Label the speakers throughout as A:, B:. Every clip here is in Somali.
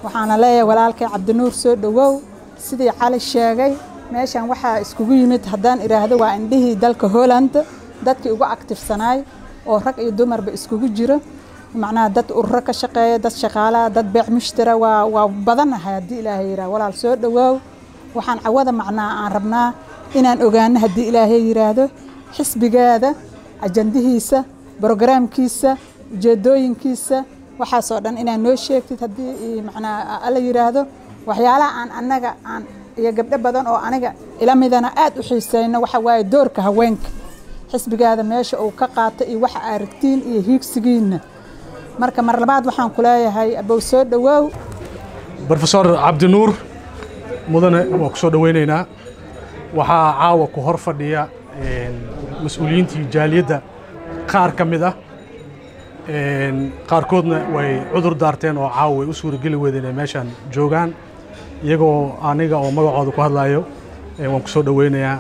A: waxaana leeyahay walaalkay Cabdinuur soo dhawow sidii Cali sheegay meeshan waxa iskugu yimid haddaan iraahdo waa indhihii dalka Holland dadkii ugu aktifsanaay oo rag iyo dumarba iskugu jira macnaha dad urur ka shaqeeya dad shaqaalaha dad beec mushtara waa badanahay haddii Ilaahay yiraahdo walaal soo dhawow waxaan cawada macnaa aan rabnaa inaan ogaano haddii Ilaahay yiraahdo xisbigaada ajandihiisa barnaamijkiisa ujeedooyinkiisa waxaas oo dhan inaan noo sheegtid haddii macnaa alla yiraahdo waxyaalaha aan annaga aan iyo gabdho badan oo aniga ila midana aad u xiiseeyno waxa waaye doorka haweenka xisbigaada meesha uu ka qaatay iyo waxa aragtiin iyo hiigsigiina marka mar labaad waxaan ku leeyahay abow soo dhawow
B: Professor Cabdinuur mudane waa ku soo dhaweynaynaa waxaa caawa ku hor fadhiya mas'uuliyiintii jaaliyadda qaar ka mid ah qaarkoodna way cudur daarteen oo caawa way u suurageli weydeen inay meeshaan joogaan iyagoo aniga oo magacooda ku hadlayo waan ku soo dhaweynayaa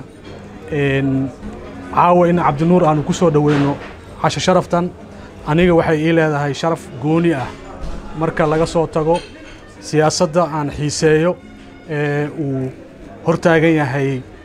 B: caawa in Cabdinuur aanu ku soo dhaweyno casho sharaftan aniga waxay ii leedahay sharaf gooni ah marka laga soo tago siyaasadda aan xiiseeyo uu hortaagan yahay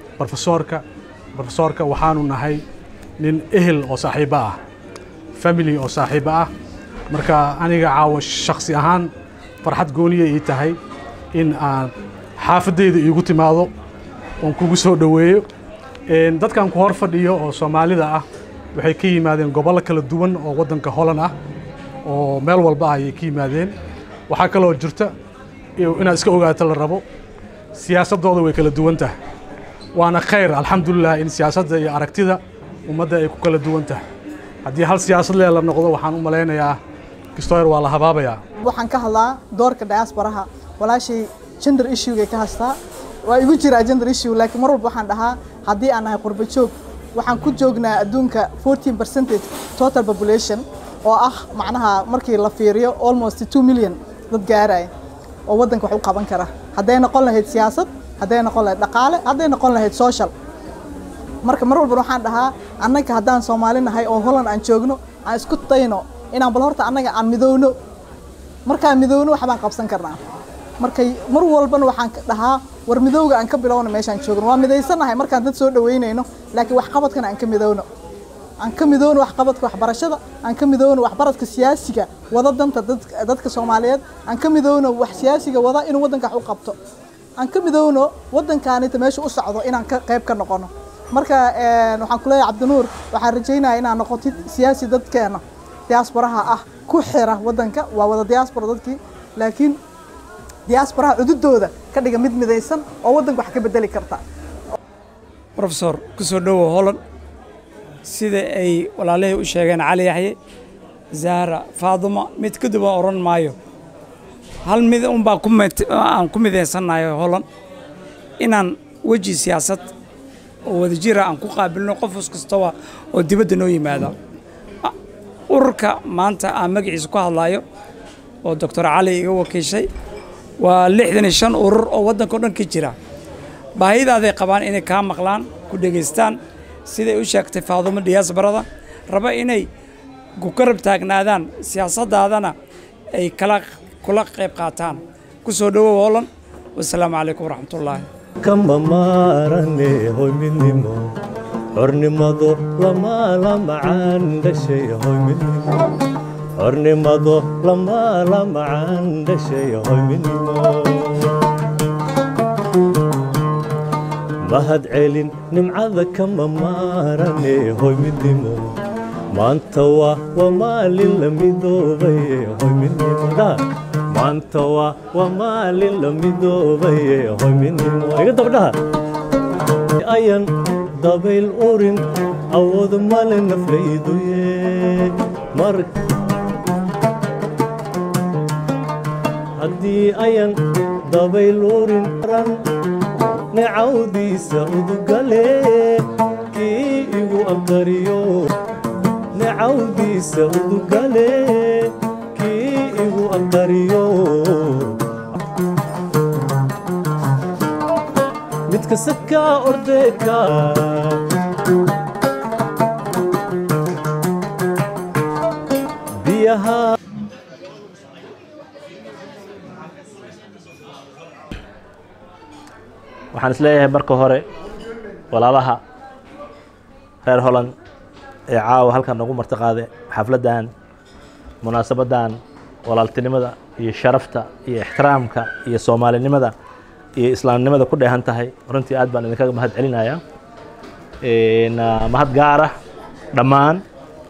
B: professorka waxaanu nahay nin ehel oo saaxiibo ah family oo saaxiibo ah marka aniga caawa shakhsi ahaan farxad gooniya ii tahay in aan xaafadeyda iigu timaado oon kugu soo dhaweeyo dadkan ku hor fadhiyo oo Soomaalida ah waxay ka yimaadeen gobollo kala duwan oo waddanka Holland ah oo meel walba ay ka yimaadeen waxa kale oo jirta inaad iska ogaato la rabo siyaasadooda way kala duwan tahay waana khayr alxamdulillah in siyaasadda iyo aragtida ummadda ay ku kala duwan tahay haddii hal siyaasad la noqdo waxaan u maleynayaa kistoyr waa la habaabayaa
C: waxaan ka hadlaa doorka diasporaha walaashay gender issue ka haystaa waa igu jira gender issue laakiin mar walba waxaan dhahaa haddii aan nahay qurbo joog waxaan ku joognaa adduunka 14% total population oo ah macnaha markii la fiiriyo almost 2 million dad gaaray oo waddanka wax u qaban kara hadday noqon lahayd siyaasad hadday noqon lahayd dhaqaale hadday noqon lahayd social marka mar walba waxaan dhahaa annaga haddaan Soomaali nahay oo Holland aan joogno aan isku tayno inaan bal horta annaga aan midowno markaan midowno wax baan qabsan karnaa markay mar walba waxaan dhahaa war midowga aan ka bilowno meeshaan joogno waa midaysanahay markaan dad soo dhaweynayno laakiin wax qabadkana aan ka midowno wax qabadka waxbarashada aan ka midowno waxbaradka siyaasiga wada danta dadka Soomaaliyeed aan ka midowno wax siyaasiga wada in waddanka wax u qabto aan ka midowno waddankaanita meesha u socdo inaan ka qayb ka noqono marka waxaan ku leeyahay Cabdinuur waxaan rajaynayaa inaan noqotid siyaasi dadkeena diasporaha ah ku xira waddanka waa wada diaspora dadkii laakiin diasporaha cududooda ka dhiga mid midaysan oo waddanka wax ka bedeli karta
D: Professor ku soo dhawow Holland sida ay walaalay u sheegeen Cali Yaxye Zahra Faaduma mid ka duwan oran maayo hal mid baa aan ku midaysanahay Holland inaan waji siyaasad oo wadajir aan ku qaabilno qof kasta oo dibadda noo yimaada ururka maanta aan magaciisa ku hadlayo oo Dr. Cali iga wakiishay waa 65 urur oo waddanka dhan ka jira baahidaada qabaan inay ka maqlaan ku dhageystaan siday u sheegtay Faaduma diasporada raba inay ku karab taagnaadaan siyaasaddaadana ay kula qayb qaataan ku soo dhawow Holland wassalaamu calaykum waraxmatullaahi
E: kama maarane hoy midnimo xornimado lama macaan dhashay hoy midnimo xornimado lama macaan dhashay hoy midnimo mahad celin nimcada kama maarane hoy midnimo maanta waa maalin la midoobay hoy midnimo maanta waa maalin la midoobay hoy midnimo iga dabdhaha ayan dabayl urin awood male naflayduye mar haddii ayan dabayl urin ran necawdiisa udugale kii igu aqariyo necawdiisa udugale kii igu aqariyo midka saka ordeka biyaha
F: waxaan isleeyahay marka hore walaalaha reer Holland ee caawa halkan ugu martiqaade xafladan munaasabadan walaaltinimada iyo sharafta iyo ixtiraamka iyo Soomaalinimada iyo Islaamnimada ku dheehan tahay runtii aad baan idinkaga mahad celinayaa mahad gaar ah dhammaan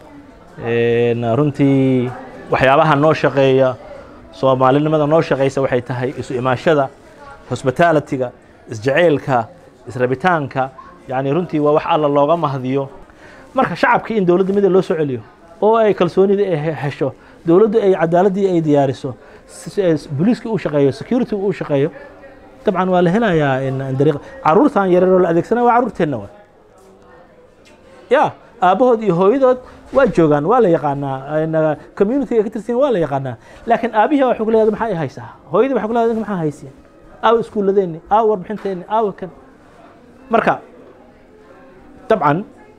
F: runtii waxyaabaha noo shaqeeya Soomaalinimada noo shaqeysa waxay tahay isu imaashada hospitality-ga isjaceelka israbitaanka yani runtii waa wax alla looga mahadiyo marka shacabka in dawladda mid loo soo celiyo oo ay kalsoonida ay hesho dawladdu ay cadaaladii ay diyaariso booliiska uu shaqeeyo security uu shaqeeyo طبعا waa la helayaa in dariiq caruurtan yaryar oo la adeegsanaa waa caruurteena waa ya aabahood iyo hooyadood waa joogaan waa la yaqaanaa community ka tirsan waa la yaqaanaa laakiin aabihi waxa uu leeyahay maxay haysaa hooyadii waxa uu leeyahay maxay haysiin aw iskuuladeeni aw warbixinteeni aw kan marka طبعا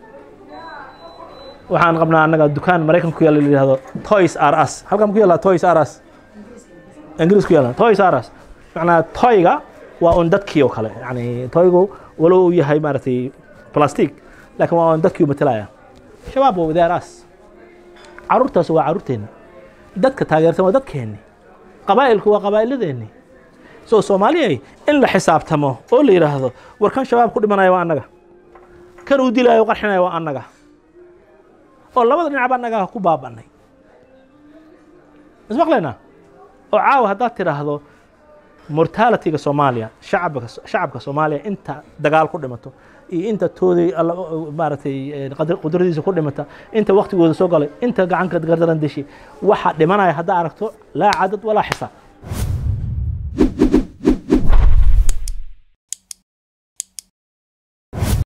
F: waxaan qabnaa annaga dukaan Mareykan ku yaala yiraahdo Toys R Us halkan ku yaala Toys R Us Ingiriis ku yaala Toys R Us macnaa toyga waa on dadkii oo kale yani toygu walow yahay maartay plastic laakiin waa on dadkii u matalaya shabaab oo wadaaraas caruurtaas waa caruurteena dadka taageersan waa dadkeeni qabaa'ilku waa qabaa'iladeeni soo Soomaaliyeey in la xisaabtamo oo la yiraahdo warkan shabaab ku dhimanaya waa annaga kan uu dilaayo qarxinaya waa annaga oo labada dhinac baa annaga ku baabanay ismaqleena oo caawa haddaad tiraahdo mortality-ga Soomaaliya shacabka Soomaaliya inta dagaal ku dhimato iyo inta toodii maartay qudradiisa ku dhimata inta waqtigooda soo galay inta gacanka gardaran dishi waxa dhimanaya hadda aragto la cadad wala xisaab